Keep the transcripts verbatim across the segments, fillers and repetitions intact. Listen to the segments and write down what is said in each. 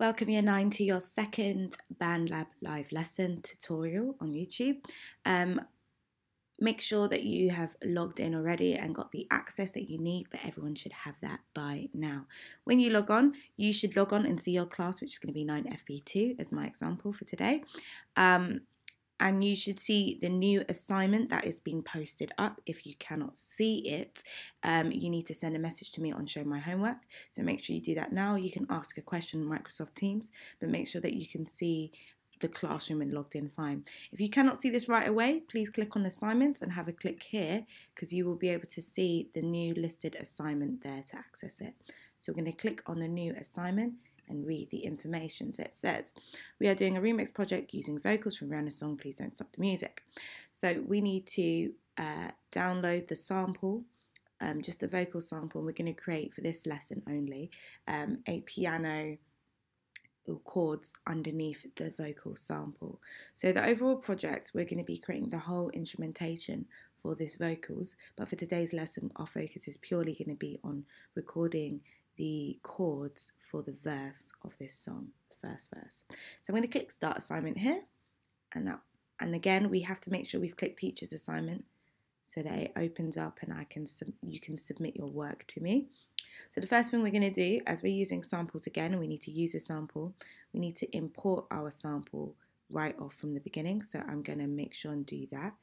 Welcome Year nine to your second BandLab live lesson tutorial on YouTube. Um, make sure that you have logged in already and got the access that you need, but everyone should have that by now. When you log on, you should log on and see your class, which is going to be nine F B two as my example for today. Um, and you should see the new assignment that is being posted up. If you cannot see it, um, you need to send a message to me on Show My Homework. So make sure you do that now. You can ask a question in Microsoft Teams, but make sure that you can see the classroom and logged in fine. If you cannot see this right away, please click on assignments and have a click here, because you will be able to see the new listed assignment there to access it. So we're going to click on the new assignment and read the information. So it says, we are doing a remix project using vocals from Rihanna's song Please Don't Stop the Music. So we need to uh, download the sample, um, just the vocal sample, and we're going to create for this lesson only um, a piano or chords underneath the vocal sample. So the overall project, we're going to be creating the whole instrumentation for this vocals, but for today's lesson our focus is purely going to be on recording the chords for the verse of this song, the first verse. So I'm going to click start assignment here, and that, and again we have to make sure we've clicked teacher's assignment so that it opens up and I can you can submit your work to me. So the first thing we're going to do, as we're using samples again and we need to use a sample, we need to import our sample right off from the beginning. So I'm going to make sure and do that.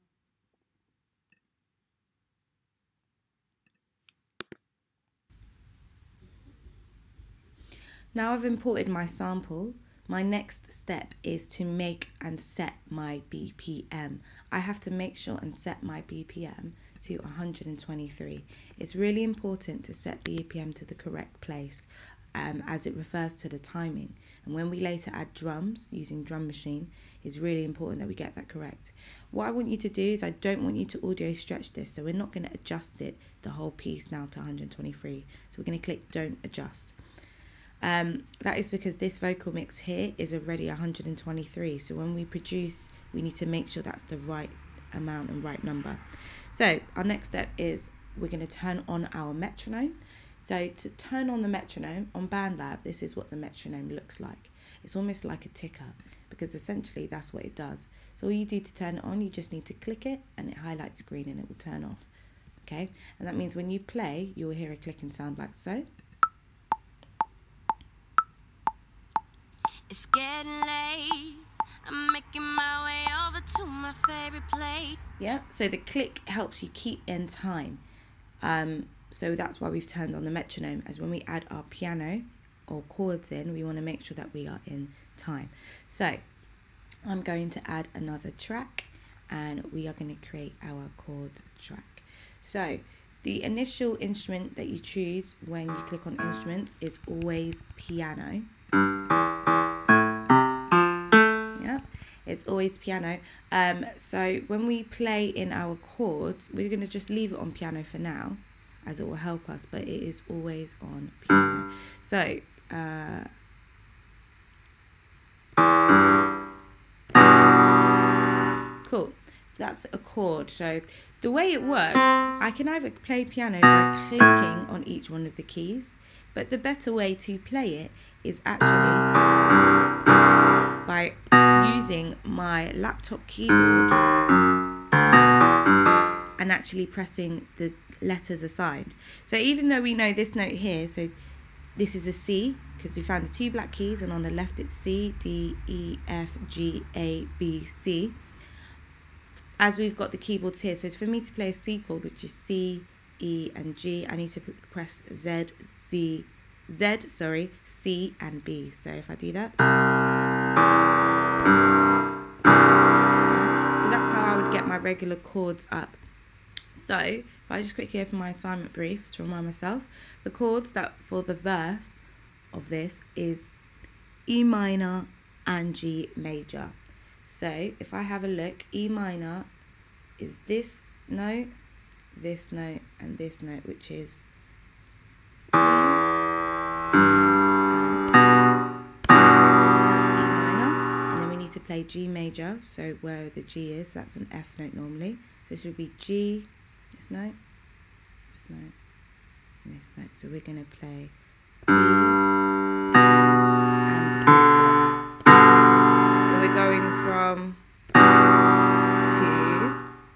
Now I've imported my sample, my next step is to make and set my B P M. I have to make sure and set my B P M to one hundred twenty-three. It's really important to set B P M to the correct place um, as it refers to the timing. And when we later add drums using drum machine, it's really important that we get that correct. What I want you to do is I don't want you to audio stretch this, so we're not going to adjust it, the whole piece now to one hundred twenty-three. So we're going to click don't adjust. Um, that is because this vocal mix here is already one hundred twenty-three, so when we produce we need to make sure that's the right amount and right number. So our next step is we're going to turn on our metronome. So to turn on the metronome on BandLab, this is what the metronome looks like. It's almost like a ticker, because essentially that's what it does. So all you do to turn it on, you just need to click it and it highlights green and it will turn off. Okay, and that means when you play you will hear a clicking sound like so. It's getting late, I'm making my way over to my favorite place. Yeah, so the click helps you keep in time. Um, so that's why we've turned on the metronome, as when we add our piano or chords in, we want to make sure that we are in time. So I'm going to add another track and we are going to create our chord track. So the initial instrument that you choose when you click on instruments is always piano. It's always piano. Um, so when we play in our chords, we're going to just leave it on piano for now, as it will help us, but it is always on piano. So, uh, cool. So that's a chord. So the way it works, I can either play piano by clicking on each one of the keys, but the better way to play it is actually by using my laptop keyboard and actually pressing the letters assigned. So even though we know this note here, so this is a C, because we found the two black keys, and on the left it's C, D, E, F, G, A, B, C. As we've got the keyboards here, so for me to play a C chord, which is C, E, and G, I need to press Z, Z, Z, sorry, C, and B. So if I do that, yeah. So that's how I would get my regular chords up. So if I just quickly open my assignment brief to remind myself, the chords that for the verse of this is E minor and G major. So if I have a look, E minor is this note, this note, and this note, which is C, to play G major, so where the G is, that's an F note normally. So this would be G, this note, this note, and this note. So we're going to play B, M, going from to,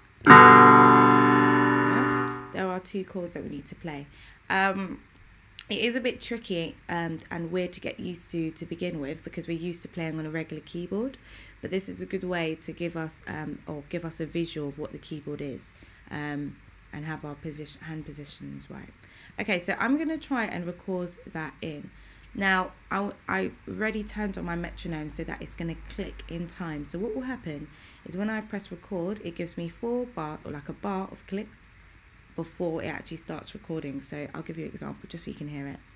yeah, there are two chords that we need to play. Um, it is a bit tricky and, and weird to get used to to begin with, because we're used to playing on a regular keyboard, but this is a good way to give us um, or give us a visual of what the keyboard is, um, and have our position, hand positions right. Okay, so I'm going to try and record that in. Now, I, I've already turned on my metronome so that it's going to click in time. So what will happen is when I press record, it gives me four bar, or like a bar of clicks before it actually starts recording. So I'll give you an example just so you can hear it.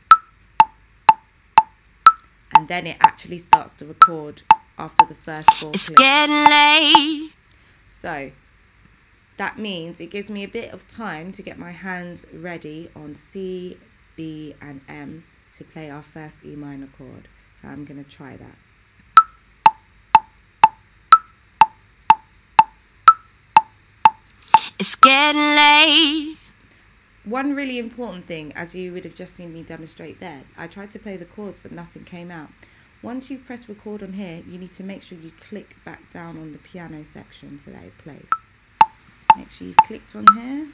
And then it actually starts to record after the first four It's clicks. getting late. So that means it gives me a bit of time to get my hands ready on C, B and M to play our first E minor chord. So I'm going to try that. It's getting late. One really important thing, as you would have just seen me demonstrate there, I tried to play the chords but nothing came out. Once you've pressed record on here, you need to make sure you click back down on the piano section so that it plays. Make sure you've clicked on here.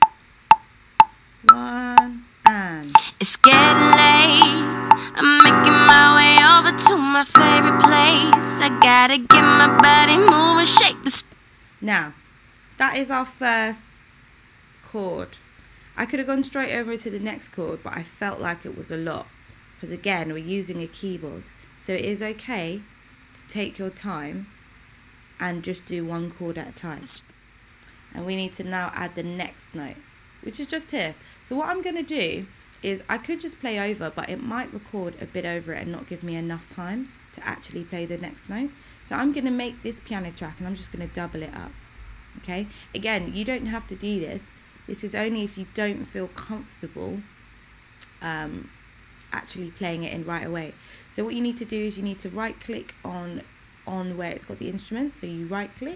One and. It's getting late. I'm making my way over to my favorite place. I gotta get my body moving, shake the st- Now, that is our first chord. I could have gone straight over to the next chord, but I felt like it was a lot. Because again, we're using a keyboard. So it is okay to take your time and just do one chord at a time. And we need to now add the next note, which is just here. So what I'm going to do is I could just play over, but it might record a bit over it and not give me enough time to actually play the next note. So I'm going to make this piano track and I'm just going to double it up. Okay, again, you don't have to do this. This is only if you don't feel comfortable um, actually playing it in right away. So what you need to do is you need to right click on on where it's got the instrument. So you right click,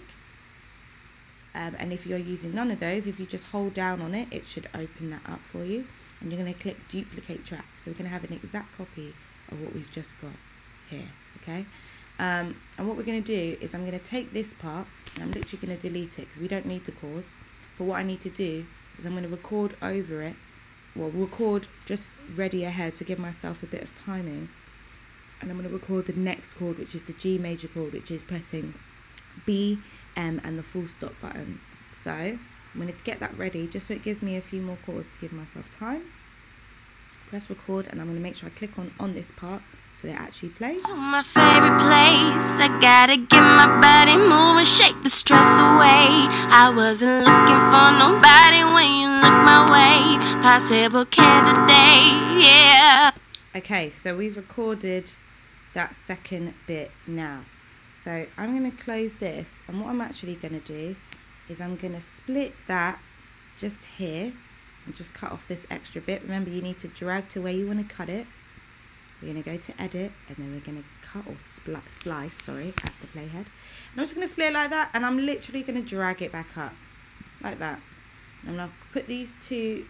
um, and if you're using none of those, if you just hold down on it, it should open that up for you. And you're going to click duplicate track. So we're going to have an exact copy of what we've just got here. Okay, um, and what we're going to do is I'm going to take this part and I'm literally going to delete it because we don't need the chords. But what I need to do is I'm going to record over it, well, record just ready ahead to give myself a bit of timing. And I'm going to record the next chord, which is the G major chord, which is pressing B, M and the full stop button. So I'm going to get that ready just so it gives me a few more chords to give myself time. Press record and I'm going to make sure I click on, on this part so that it actually plays. To my favorite place, I gotta get my body moving, shake the stress away. I wasn't looking for nobody when you look my way. Possible candidate, yeah. Okay, so we've recorded that second bit now. So I'm going to close this, and what I'm actually going to do is I'm going to split that just here and just cut off this extra bit. Remember, you need to drag to where you want to cut it. We're going to go to edit and then we're going to cut or spli slice, sorry, at the playhead. And I'm just going to split it like that, and I'm literally going to drag it back up like that. And I'm going to put these two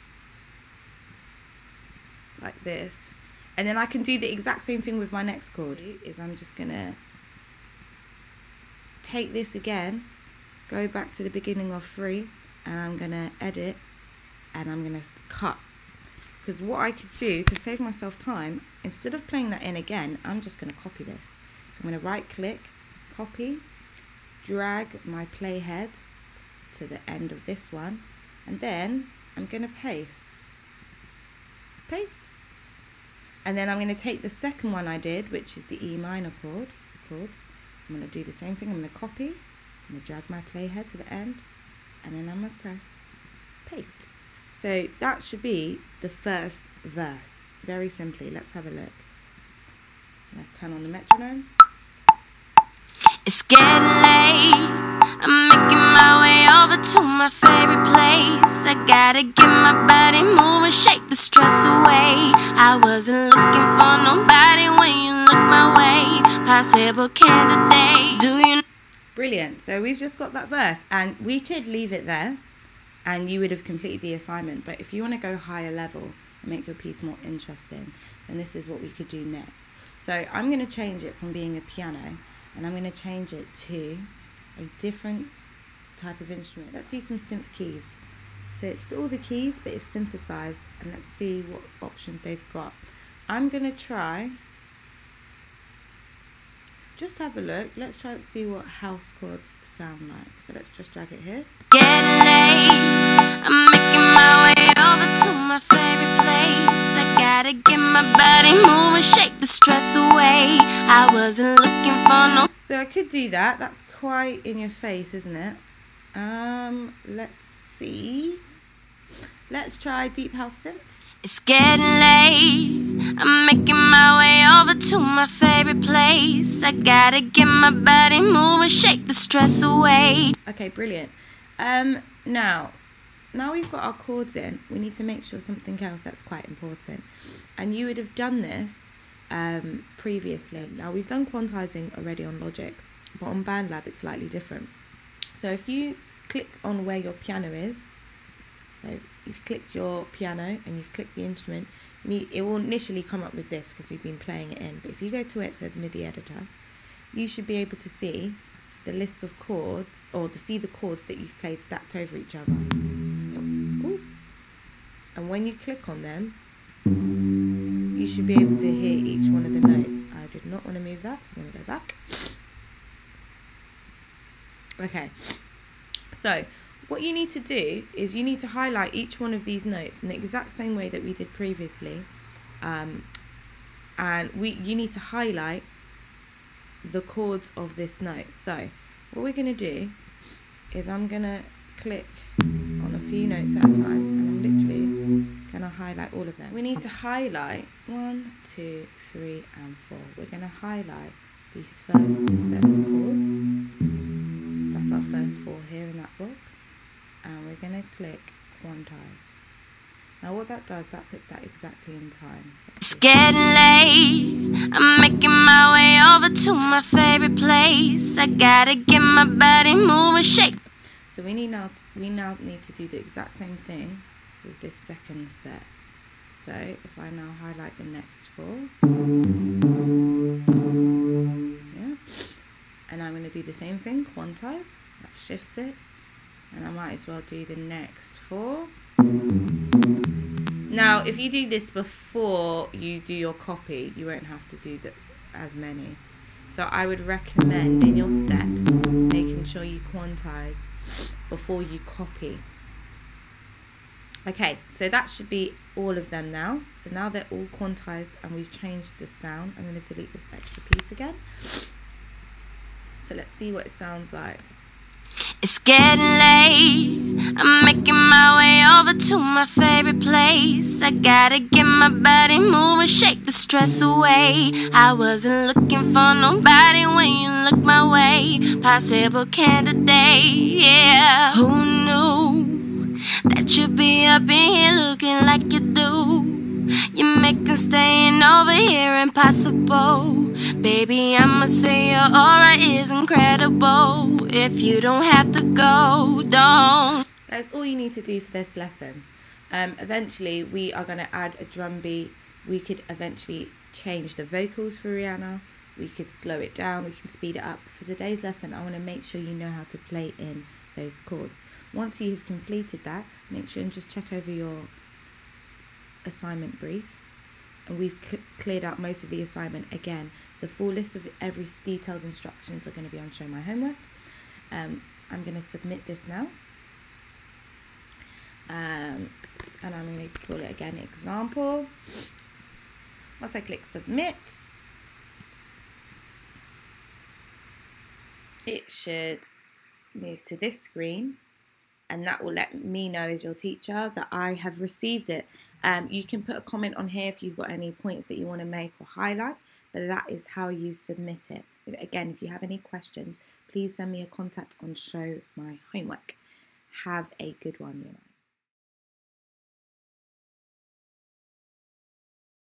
like this. And then I can do the exact same thing with my next chord. Is I'm just going to take this again, go back to the beginning of three, and I'm going to edit and I'm going to cut. Because what I could do to save myself time, instead of playing that in again, I'm just going to copy this. So I'm going to right click, copy, drag my playhead to the end of this one, and then I'm going to paste. Paste. And then I'm going to take the second one I did, which is the E minor chord, chords. I'm going to do the same thing. I'm going to copy, I'm going to drag my playhead to the end, and then I'm going to press paste. So that should be the first verse. Very simply, let's have a look. Let's turn on the metronome. It's getting late. I'm making my way over to my favorite place. I gotta get my body moving, shake the stress away. I wasn't looking for nobody when you look my way. Possible candidate. Do you? Brilliant. So we've just got that verse, and we could leave it there and you would have completed the assignment. But if you want to go higher level and make your piece more interesting, then this is what we could do next. So I'm going to change it from being a piano, and I'm going to change it to a different type of instrument. Let's do some synth keys. So it's all the keys, but it's synthesized, and let's see what options they've got. I'm going to try, just have a look, let's try to see what house chords sound like. So let's just drag it here. Getting late, I'm making my way over to my favorite place. I gotta get my body moving, shake the stress away. I wasn't looking for no. So I could do that. That's quite in your face, isn't it? Um, let's see. Let's try deep house synth. It's getting late, I'm making my way over to my favorite place. I gotta get my body moving, shake the stress away. Okay, brilliant. Um, now, now we've got our chords in, we need to make sure something else that's quite important. And you would have done this um, previously. Now, we've done quantizing already on Logic, but on BandLab it's slightly different. So if you click on where your piano is, so you've clicked your piano and you've clicked the instrument, you need, it will initially come up with this because we've been playing it in. But if you go to where it says MIDI editor, you should be able to see the list of chords, or to see the chords that you've played stacked over each other. Ooh. And when you click on them, you should be able to hear each one of the notes. I did not want to move that, so I'm going to go back. Okay, so what you need to do is you need to highlight each one of these notes in the exact same way that we did previously, um, and we you need to highlight the chords of this note. So what we're going to do is I'm going to click on a few notes at a time, and I'm literally going to highlight all of them. We need to highlight one, two, three and four. We're going to highlight these first set of chords. That's our first four here in that box. And we're going to click quantize. Now what that does, that puts that exactly in time. It's getting late, I'm making my way over to my favorite place. I gotta get my body moving, shake. So we need now we now need to do the exact same thing with this second set. So if I now highlight the next four, yeah, and I'm going to do the same thing, quantize, that shifts it. And I might as well do the next four. Now, if you do this before you do your copy, you won't have to do the, as many. So I would recommend in your steps, making sure you quantize before you copy. Okay, so that should be all of them now. So now they're all quantized and we've changed the sound. I'm going to delete this extra piece again. So let's see what it sounds like. It's getting late, I'm making my way over to my favorite place. I gotta get my body moving, shake the stress away. I wasn't looking for nobody when you looked my way. Possible candidate, yeah. Who knew that you'd be up in here looking like you do? You're making staying over here impossible. Baby, I'ma say your aura is incredible. If you don't have to go, don't. That's all you need to do for this lesson. Um, eventually, we are going to add a drum beat. We could eventually change the vocals for Rihanna. We could slow it down. We can speed it up. For today's lesson, I want to make sure you know how to play in those chords. Once you've completed that, make sure and just check over your assignment brief. And we've cl cleared out most of the assignment. Again, the full list of every detailed instructions are going to be on Show My Homework. Um, I'm going to submit this now. Um, and I'm going to call it again example. Once I click submit, it should move to this screen, and that will let me know as your teacher that I have received it. Um, you can put a comment on here if you've got any points that you want to make or highlight, but that is how you submit it. Again, if you have any questions, please send me a contact on Show My Homework. Have a good one, you know.